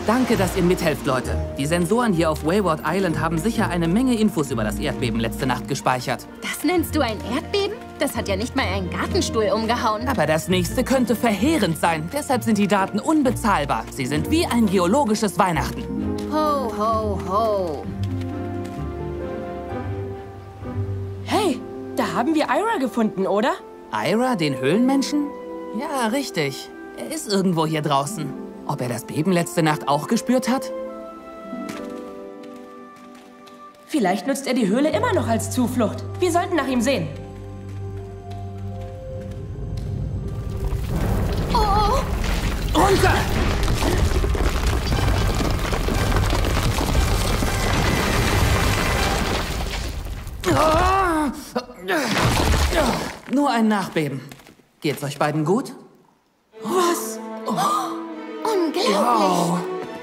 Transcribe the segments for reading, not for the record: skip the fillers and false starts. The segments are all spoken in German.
Danke, dass ihr mithelft, Leute. Die Sensoren hier auf Wayward Island haben sicher eine Menge Infos über das Erdbeben letzte Nacht gespeichert. Das nennst du ein Erdbeben? Das hat ja nicht mal einen Gartenstuhl umgehauen. Aber das nächste könnte verheerend sein. Deshalb sind die Daten unbezahlbar. Sie sind wie ein geologisches Weihnachten. Ho, ho, ho. Hey, da haben wir Ira gefunden, oder? Ira, den Höhlenmenschen? Ja, richtig. Er ist irgendwo hier draußen. Ob er das Beben letzte Nacht auch gespürt hat? Vielleicht nutzt er die Höhle immer noch als Zuflucht. Wir sollten nach ihm sehen. Oh! Runter! Nur ein Nachbeben. Geht's euch beiden gut? Was? Unglaublich! Wow.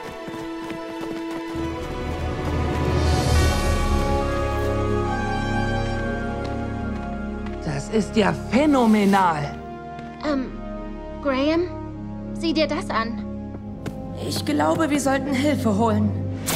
Das ist ja phänomenal. Graham, sieh dir das an. Ich glaube, wir sollten Hilfe holen.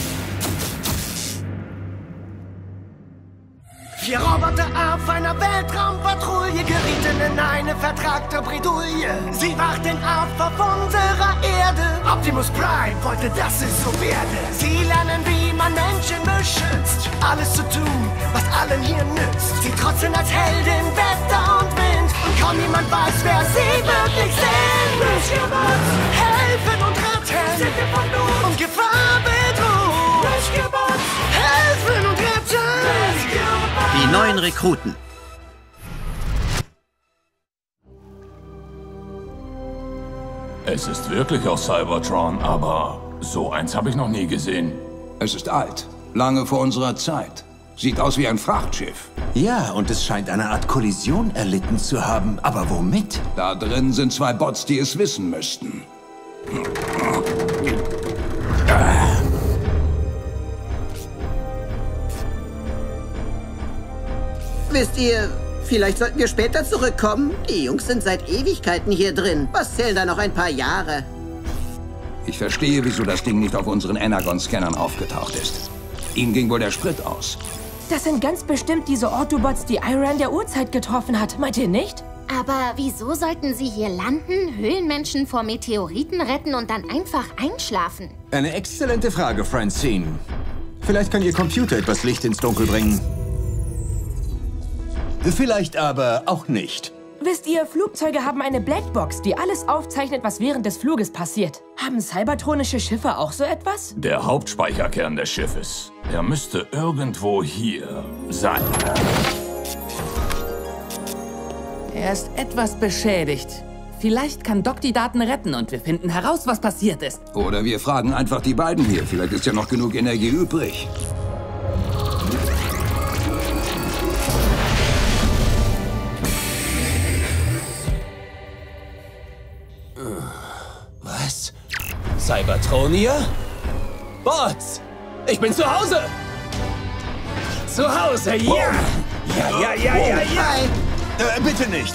4 Roboter auf einer Weltraumpatrouille gerieten in eine vertragte Bredouille. Sie warten auf unserer Erde. Optimus Prime wollte, dass es so werde. Sie lernen, wie man Menschen beschützt. Alles zu tun, was allen hier nützt. Sie trotzen als Helden Wetter und Wind. Und kaum jemand weiß, wer sie wirklich sind. Mischgebot, helfen und retten. Sind wir von Not und Gefahr bedroht. Mischgebot, helfen und retten. Die neuen Rekruten. Es ist wirklich aus Cybertron, aber so eins habe ich noch nie gesehen. Es ist alt, lange vor unserer Zeit. Sieht aus wie ein Frachtschiff. Ja, und es scheint eine Art Kollision erlitten zu haben. Aber womit? Da drin sind 2 Bots, die es wissen müssten. Wisst ihr, vielleicht sollten wir später zurückkommen. Die Jungs sind seit Ewigkeiten hier drin. Was zählen da noch ein paar Jahre? Ich verstehe, wieso das Ding nicht auf unseren Energon-Scannern aufgetaucht ist. Ihnen ging wohl der Sprit aus. Das sind ganz bestimmt diese Autobots, die Ira in der Urzeit getroffen hat. Meint ihr nicht? Aber wieso sollten sie hier landen, Höhlenmenschen vor Meteoriten retten und dann einfach einschlafen? Eine exzellente Frage, Francine. Vielleicht kann Ihr Computer etwas Licht ins Dunkel bringen. Vielleicht aber auch nicht. Wisst ihr, Flugzeuge haben eine Blackbox, die alles aufzeichnet, was während des Fluges passiert. Haben cybertronische Schiffe auch so etwas? Der Hauptspeicherkern des Schiffes. Er müsste irgendwo hier sein. Er ist etwas beschädigt. Vielleicht kann Doc die Daten retten und wir finden heraus, was passiert ist. Oder wir fragen einfach die beiden hier. Vielleicht ist ja noch genug Energie übrig. Was? Cybertronier? Bots! Ich bin zu Hause! Zu Hause, ja! Ja! Bitte nicht!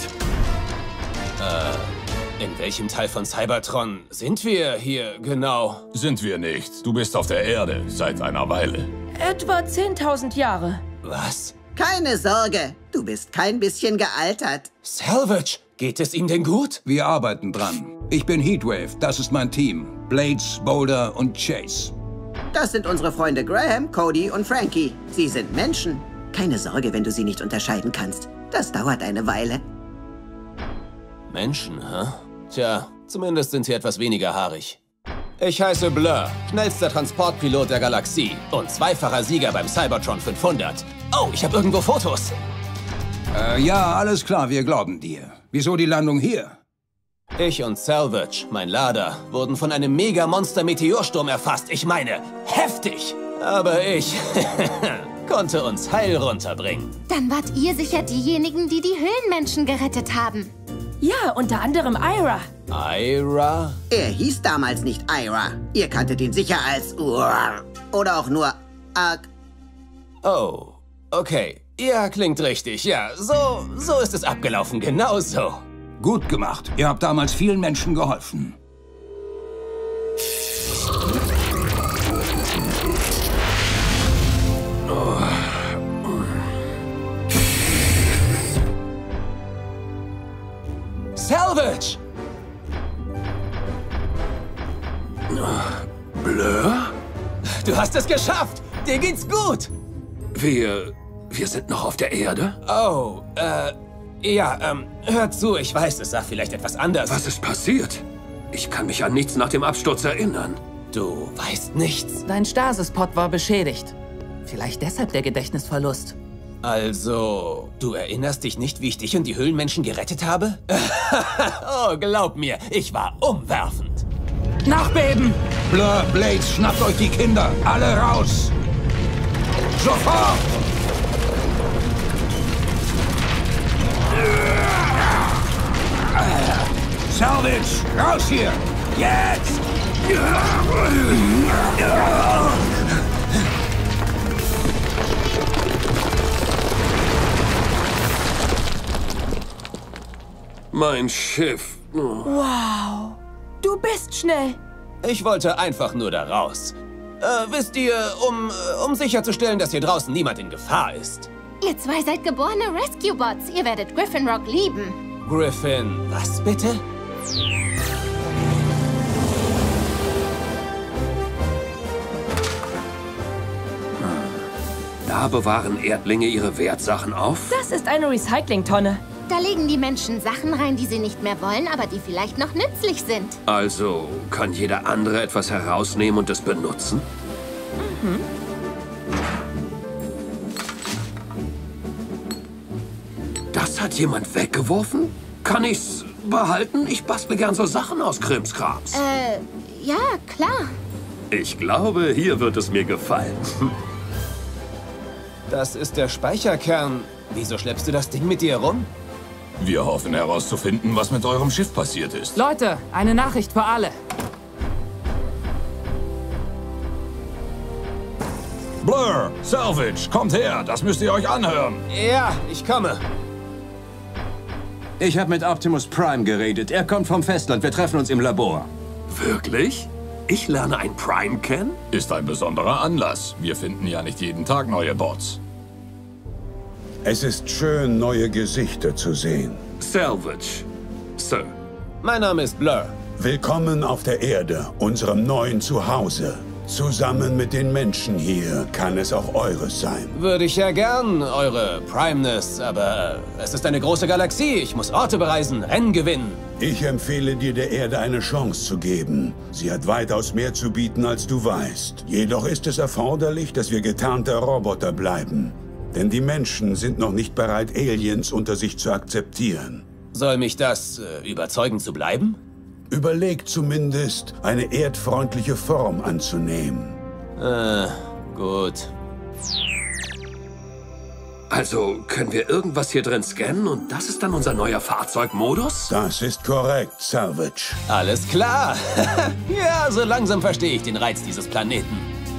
In welchem Teil von Cybertron sind wir hier genau? Sind wir nicht. Du bist auf der Erde seit einer Weile. Etwa 10.000 Jahre. Was? Keine Sorge, du bist kein bisschen gealtert. Salvage, geht es Ihnen denn gut? Wir arbeiten dran. Ich bin Heatwave, das ist mein Team. Blades, Boulder und Chase. Das sind unsere Freunde Graham, Cody und Frankie. Sie sind Menschen. Keine Sorge, wenn du sie nicht unterscheiden kannst. Das dauert eine Weile. Menschen, hä? Tja, zumindest sind sie etwas weniger haarig. Ich heiße Blur, schnellster Transportpilot der Galaxie und zweifacher Sieger beim Cybertron 500. Oh, ich habe irgendwo Fotos. Ja, alles klar, wir glauben dir. Wieso die Landung hier? Ich und Salvage, mein Lader, wurden von einem Mega-Monster-Meteorsturm erfasst. Ich meine, heftig. Aber ich konnte uns heil runterbringen. Dann wart ihr sicher diejenigen, die die Höhlenmenschen gerettet haben. Ja, unter anderem Ira. Ira? Er hieß damals nicht Ira. Ihr kanntet ihn sicher als oder auch nur Ark. Oh, okay. Ja, klingt richtig. Ja, so ist es abgelaufen. Genau so. Gut gemacht. Ihr habt damals vielen Menschen geholfen. Salvage! Blur? Du hast es geschafft! Dir geht's gut! Wir sind noch auf der Erde? Oh, ja, hört zu, ich weiß, es sah vielleicht etwas anders. Was ist passiert? Ich kann mich an nichts nach dem Absturz erinnern. Du weißt nichts. Dein Stasispod war beschädigt. Vielleicht deshalb der Gedächtnisverlust. Also, du erinnerst dich nicht, wie ich dich und die Höhlenmenschen gerettet habe? Oh, glaub mir, ich war umwerfend. Nachbeben! Blur, Blades, schnappt euch die Kinder! Alle raus! Sofort! Salvage! Raus hier! Jetzt! Mein Schiff. Oh. Wow. Du bist schnell. Ich wollte einfach nur da raus. Wisst ihr, um sicherzustellen, dass hier draußen niemand in Gefahr ist. Ihr zwei seid geborene Rescue-Bots. Ihr werdet Griffin Rock lieben. Griffin, was bitte? Da bewahren Erdlinge ihre Wertsachen auf? Das ist eine Recyclingtonne. Da legen die Menschen Sachen rein, die sie nicht mehr wollen, aber die vielleicht noch nützlich sind. Also kann jeder andere etwas herausnehmen und es benutzen? Mhm. Das hat jemand weggeworfen? Kann ich's behalten? Ich bastle gern so Sachen aus Krimskrams. Ja, klar. Ich glaube, hier wird es mir gefallen. Das ist der Speicherkern. Wieso schleppst du das Ding mit dir rum? Wir hoffen herauszufinden, was mit eurem Schiff passiert ist. Leute, eine Nachricht für alle. Blur, Salvage, kommt her, das müsst ihr euch anhören. Ja, ich komme. Ich habe mit Optimus Prime geredet. Er kommt vom Festland. Wir treffen uns im Labor. Wirklich? Ich lerne ein Prime kennen? Ist ein besonderer Anlass. Wir finden ja nicht jeden Tag neue Bots. Es ist schön, neue Gesichter zu sehen. Salvage, Sir. Mein Name ist Blur. Willkommen auf der Erde, unserem neuen Zuhause. Zusammen mit den Menschen hier kann es auch eures sein. Würde ich ja gern, eure Primeness, aber es ist eine große Galaxie. Ich muss Orte bereisen, Rennen gewinnen. Ich empfehle dir, der Erde eine Chance zu geben. Sie hat weitaus mehr zu bieten, als du weißt. Jedoch ist es erforderlich, dass wir getarnte Roboter bleiben. Denn die Menschen sind noch nicht bereit, Aliens unter sich zu akzeptieren. Soll mich das überzeugen zu bleiben? Überleg zumindest, eine erdfreundliche Form anzunehmen. Gut. Also, können wir irgendwas hier drin scannen und das ist dann unser neuer Fahrzeugmodus? Das ist korrekt, Salvage. Alles klar. Ja, so langsam verstehe ich den Reiz dieses Planeten.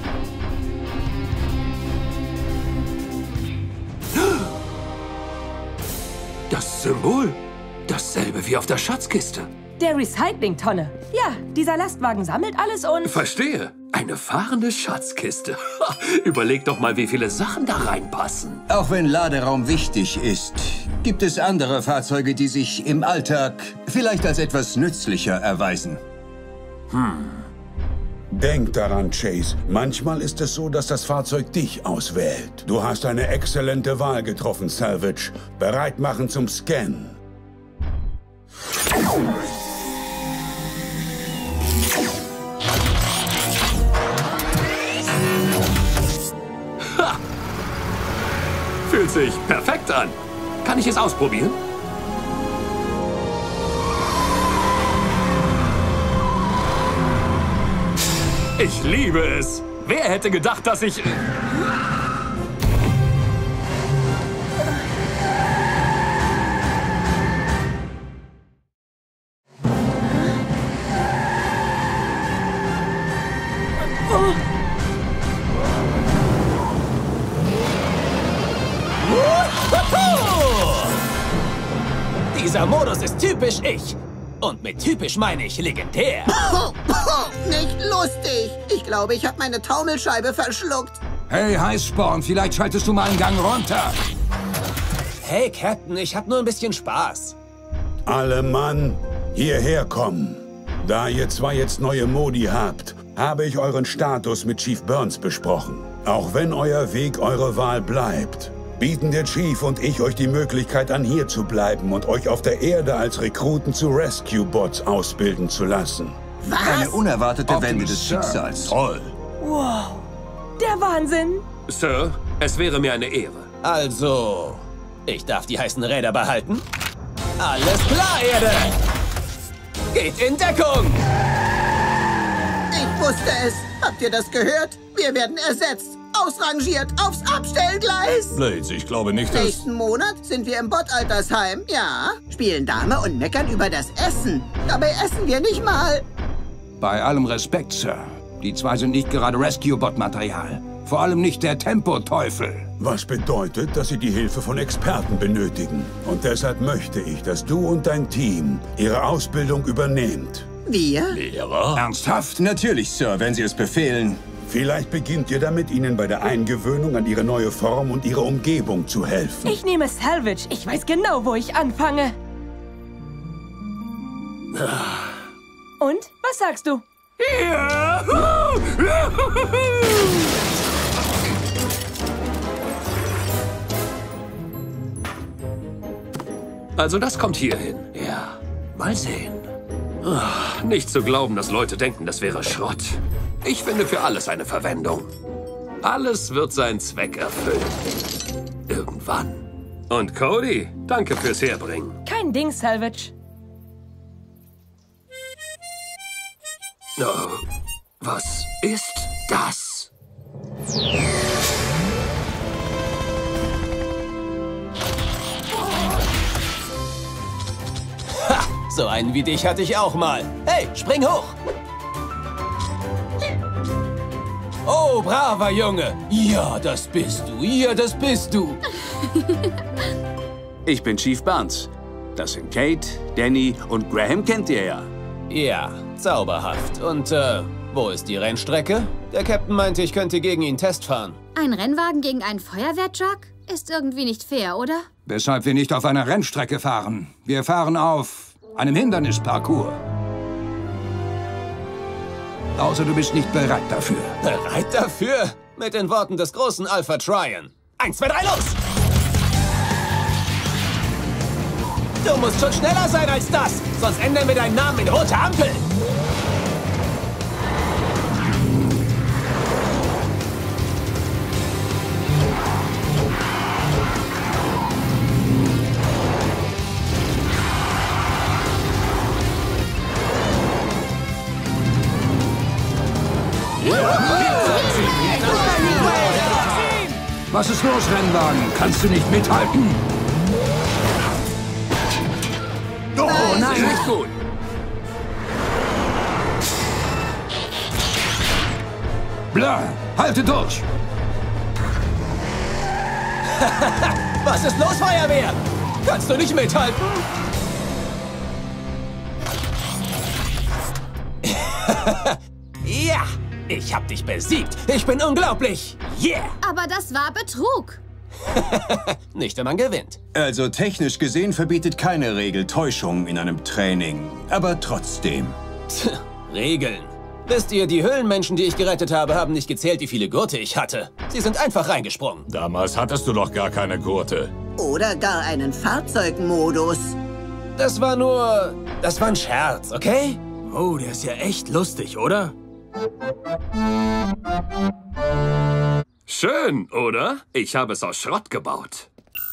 Das Symbol? Dasselbe wie auf der Schatzkiste. Der Recyclingtonne. Ja, dieser Lastwagen sammelt alles und... Verstehe. Eine fahrende Schatzkiste. Überleg doch mal, wie viele Sachen da reinpassen. Auch wenn Laderaum wichtig ist, gibt es andere Fahrzeuge, die sich im Alltag vielleicht als etwas nützlicher erweisen. Denk daran, Chase. Manchmal ist es so, dass das Fahrzeug dich auswählt. Du hast eine exzellente Wahl getroffen, Salvage. Bereit machen zum Scan. Ha! Fühlt sich perfekt an. Kann ich es ausprobieren? Ich liebe es. Wer hätte gedacht, dass ich... Dieser Modus ist typisch ich. Und mit typisch meine ich legendär. Nicht lustig. Ich glaube, ich habe meine Taumelscheibe verschluckt. Hey, Heißsporn, vielleicht schaltest du mal einen Gang runter. Hey, Captain, ich hab nur ein bisschen Spaß. Alle Mann, hierher kommen. Da ihr zwei jetzt neue Modi habt, habe ich euren Status mit Chief Burns besprochen. Auch wenn euer Weg eure Wahl bleibt, bieten der Chief und ich euch die Möglichkeit an, hier zu bleiben und euch auf der Erde als Rekruten zu Rescue-Bots ausbilden zu lassen. Was? Eine unerwartete Wende des Schicksals. Toll. Wow, der Wahnsinn. Sir, es wäre mir eine Ehre. Also, ich darf die heißen Räder behalten? Alles klar, Erde! Geht in Deckung! Ich wusste es. Habt ihr das gehört? Wir werden ersetzt. Ausrangiert aufs Abstellgleis. Blades, ich glaube nicht, dass... Nächsten Monat sind wir im Bot-Altersheim, ja. Spielen Dame und meckern über das Essen. Dabei essen wir nicht mal. Bei allem Respekt, Sir. Die zwei sind nicht gerade Rescue-Bot-Material. Vor allem nicht der Tempo-Teufel. Was bedeutet, dass sie die Hilfe von Experten benötigen. Und deshalb möchte ich, dass du und dein Team ihre Ausbildung übernehmt. Wir? Lehrer? Ernsthaft? Natürlich, Sir, wenn Sie es befehlen. Vielleicht beginnt ihr damit, ihnen bei der Eingewöhnung an ihre neue Form und ihre Umgebung zu helfen. Ich nehme Salvage. Ich weiß genau, wo ich anfange. Und? Was sagst du? Also das kommt hier hin. Ja, mal sehen. Nicht zu glauben, dass Leute denken, das wäre Schrott. Ich finde für alles eine Verwendung. Alles wird seinen Zweck erfüllen. Irgendwann. Und Cody, danke fürs Herbringen. Kein Ding, Salvage. Oh, was ist das? Ha! So einen wie dich hatte ich auch mal. Hey, spring hoch! Oh, braver Junge. Ja, das bist du. Ja, das bist du. Ich bin Chief Burns. Das sind Kate, Danny und Graham kennt ihr ja. Ja, zauberhaft. Und, wo ist die Rennstrecke? Der Captain meinte, ich könnte gegen ihn Test fahren. Ein Rennwagen gegen einen Feuerwehrtruck? Ist irgendwie nicht fair, oder? Weshalb wir nicht auf einer Rennstrecke fahren. Wir fahren auf einem Hindernisparcours. Außer du bist nicht bereit dafür. Bereit dafür? Mit den Worten des großen Alpha Tryon. 1, 2, 3, los! Du musst schon schneller sein als das, sonst ändern wir deinen Namen in rote Ampel. Was ist los, Rennwagen? Kannst du nicht mithalten? Oh, nein, nicht gut. Blur, halte durch! Was ist los, Feuerwehr? Kannst du nicht mithalten? Ja, ich hab dich besiegt. Ich bin unglaublich. Yeah! Aber das war Betrug. Nicht, wenn man gewinnt. Also technisch gesehen verbietet keine Regel Täuschung in einem Training. Aber trotzdem. Regeln. Wisst ihr, die Höhlenmenschen, die ich gerettet habe, haben nicht gezählt, wie viele Gurte ich hatte. Sie sind einfach reingesprungen. Damals hattest du doch gar keine Gurte. Oder gar einen Fahrzeugmodus. Das war ein Scherz, okay? Oh, der ist ja echt lustig, oder? Schön, oder? Ich habe es aus Schrott gebaut.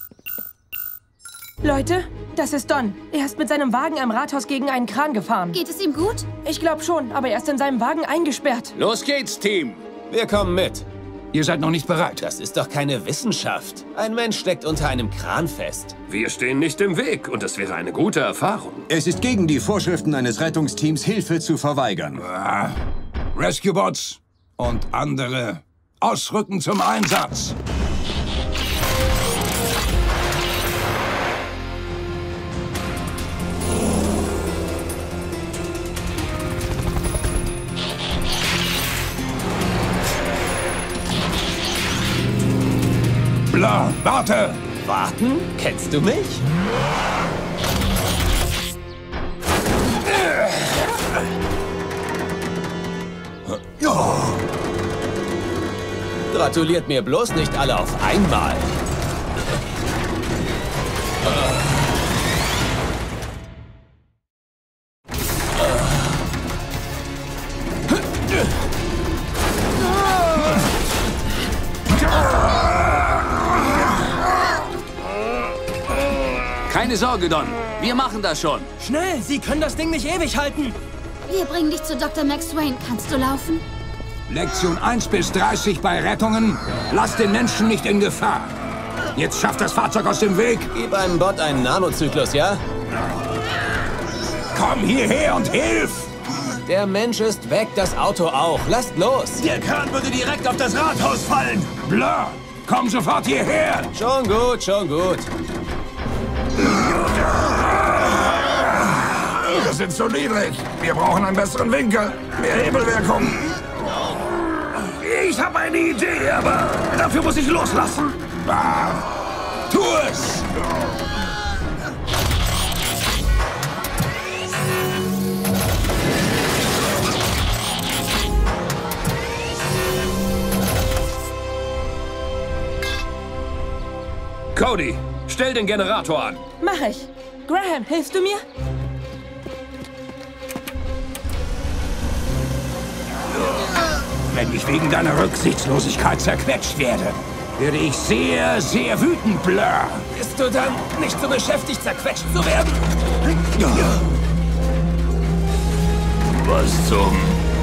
Leute, das ist Don. Er ist mit seinem Wagen am Rathaus gegen einen Kran gefahren. Geht es ihm gut? Ich glaube schon, aber er ist in seinem Wagen eingesperrt. Los geht's, Team. Wir kommen mit. Ihr seid noch nicht bereit. Das ist doch keine Wissenschaft. Ein Mensch steckt unter einem Kran fest. Wir stehen nicht im Weg und es wäre eine gute Erfahrung. Es ist gegen die Vorschriften eines Rettungsteams, Hilfe zu verweigern. Rescue-Bots und andere ausrücken zum Einsatz. Blur, warte! Warten? Kennst du mich? Gratuliert mir bloß nicht alle auf einmal. Keine Sorge, Don. Wir machen das schon. Schnell, Sie können das Ding nicht ewig halten. Wir bringen dich zu Dr. Max Wayne. Kannst du laufen? Lektion 1 bis 30 bei Rettungen. Lass den Menschen nicht in Gefahr. Jetzt schafft das Fahrzeug aus dem Weg. Gib einem Bot einen Nanozyklus, ja? Komm hierher und hilf! Der Mensch ist weg, das Auto auch. Lasst los! Der Kran würde direkt auf das Rathaus fallen. Blur, komm sofort hierher! Schon gut, schon gut. Wir sind zu niedrig. Wir brauchen einen besseren Winkel. Mehr Hebelwirkung. Ich habe eine Idee, aber dafür muss ich loslassen. Tu es! Cody, stell den Generator an. Mach ich. Graham, hilfst du mir? Wenn ich wegen deiner Rücksichtslosigkeit zerquetscht werde, werde ich sehr, sehr wütend, Blur. Bist du dann nicht so beschäftigt, zerquetscht zu werden? Was zum...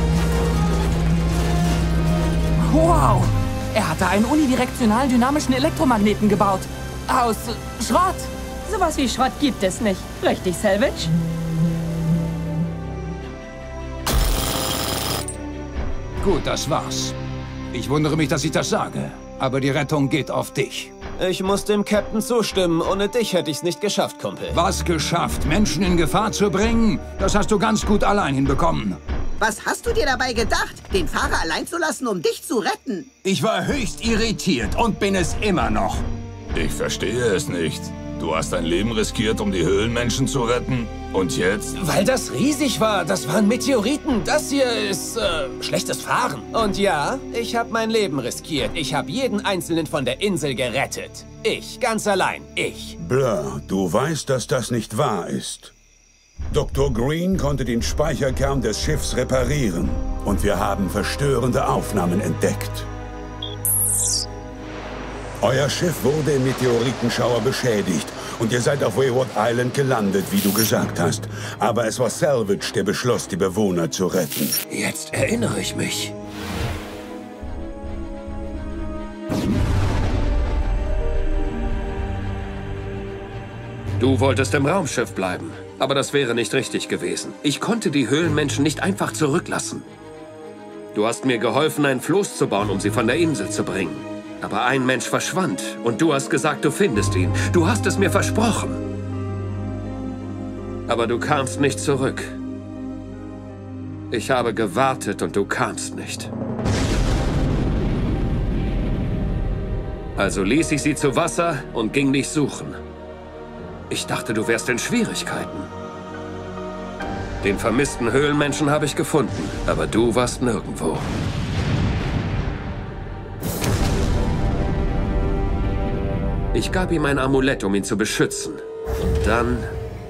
Wow! Er hatte einen unidirektionalen dynamischen Elektromagneten gebaut. Aus Schrott. Sowas wie Schrott gibt es nicht. Richtig, Salvage? Gut, das war's. Ich wundere mich, dass ich das sage. Aber die Rettung geht auf dich. Ich muss dem Captain zustimmen. Ohne dich hätte ich's nicht geschafft, Kumpel. Was geschafft? Menschen in Gefahr zu bringen? Das hast du ganz gut allein hinbekommen. Was hast du dir dabei gedacht, den Fahrer allein zu lassen, um dich zu retten? Ich war höchst irritiert und bin es immer noch. Ich verstehe es nicht. Du hast dein Leben riskiert, um die Höhlenmenschen zu retten. Und jetzt? Weil das riesig war. Das waren Meteoriten. Das hier ist, schlechtes Fahren. Und ja, ich habe mein Leben riskiert. Ich habe jeden Einzelnen von der Insel gerettet. Ich, ganz allein. Ich. Blur, du weißt, dass das nicht wahr ist. Dr. Green konnte den Speicherkern des Schiffs reparieren. Und wir haben verstörende Aufnahmen entdeckt. Euer Schiff wurde im Meteoritenschauer beschädigt und ihr seid auf Wayward Island gelandet, wie du gesagt hast. Aber es war Salvage, der beschloss, die Bewohner zu retten. Jetzt erinnere ich mich. Du wolltest im Raumschiff bleiben, aber das wäre nicht richtig gewesen. Ich konnte die Höhlenmenschen nicht einfach zurücklassen. Du hast mir geholfen, ein Floß zu bauen, um sie von der Insel zu bringen. Aber ein Mensch verschwand und du hast gesagt, du findest ihn. Du hast es mir versprochen. Aber du kamst nicht zurück. Ich habe gewartet und du kamst nicht. Also ließ ich sie zu Wasser und ging dich suchen. Ich dachte, du wärst in Schwierigkeiten. Den vermissten Höhlenmenschen habe ich gefunden, aber du warst nirgendwo. Ich gab ihm ein Amulett, um ihn zu beschützen. Und dann...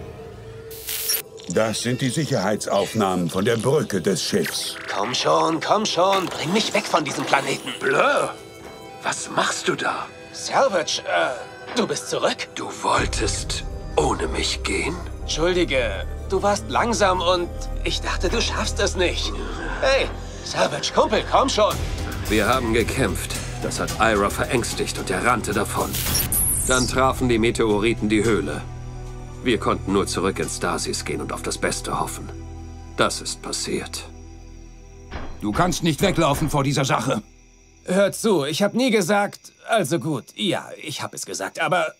Das sind die Sicherheitsaufnahmen von der Brücke des Schiffs. Komm schon, bring mich weg von diesem Planeten. Blur, was machst du da? Salvage, du bist zurück? Du wolltest ohne mich gehen? Entschuldige, du warst langsam und ich dachte, du schaffst es nicht. Hey, Salvage, Kumpel, komm schon. Wir haben gekämpft. Das hat Ira verängstigt und er rannte davon. Dann trafen die Meteoriten die Höhle. Wir konnten nur zurück ins Stasis gehen und auf das Beste hoffen. Das ist passiert. Du kannst nicht weglaufen vor dieser Sache. Hör zu, ich habe nie gesagt... Also gut, ja, ich habe es gesagt, aber...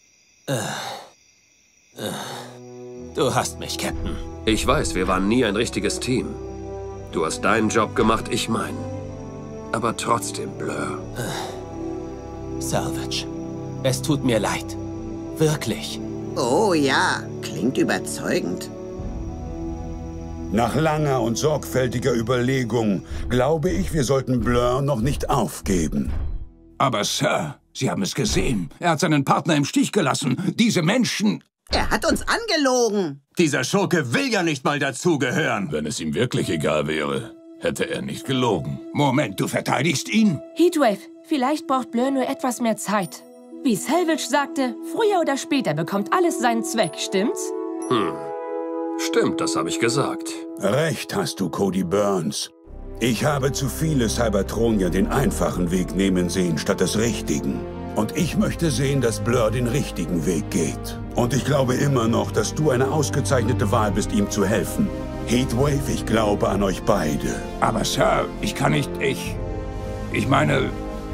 Du hast mich, Captain. Ich weiß, wir waren nie ein richtiges Team. Du hast deinen Job gemacht, ich meinen. Aber trotzdem, Blur. Salvage, es tut mir leid. Wirklich. Oh ja, klingt überzeugend. Nach langer und sorgfältiger Überlegung glaube ich, wir sollten Blur noch nicht aufgeben. Aber Sir, Sie haben es gesehen. Er hat seinen Partner im Stich gelassen. Diese Menschen... Er hat uns angelogen. Dieser Schurke will ja nicht mal dazugehören. Wenn es ihm wirklich egal wäre, hätte er nicht gelogen. Moment, du verteidigst ihn? Heatwave, vielleicht braucht Blur nur etwas mehr Zeit. Wie Salvage sagte, früher oder später bekommt alles seinen Zweck, stimmt's? Stimmt, das habe ich gesagt. Recht hast du, Cody Burns. Ich habe zu viele Cybertronier den einfachen Weg nehmen sehen, statt des richtigen. Und ich möchte sehen, dass Blur den richtigen Weg geht. Und ich glaube immer noch, dass du eine ausgezeichnete Wahl bist, ihm zu helfen. Heatwave, ich glaube an euch beide. Aber Sir, ich kann nicht... Ich meine...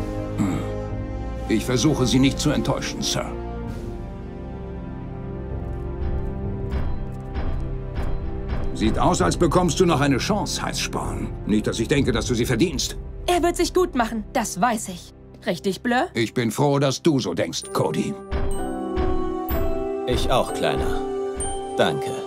Ich versuche, Sie nicht zu enttäuschen, Sir. Sieht aus, als bekommst du noch eine Chance, Heißsporn. Nicht, dass ich denke, dass du sie verdienst. Er wird sich gut machen, das weiß ich. Richtig, Blur? Ich bin froh, dass du so denkst, Cody. Ich auch, Kleiner. Danke.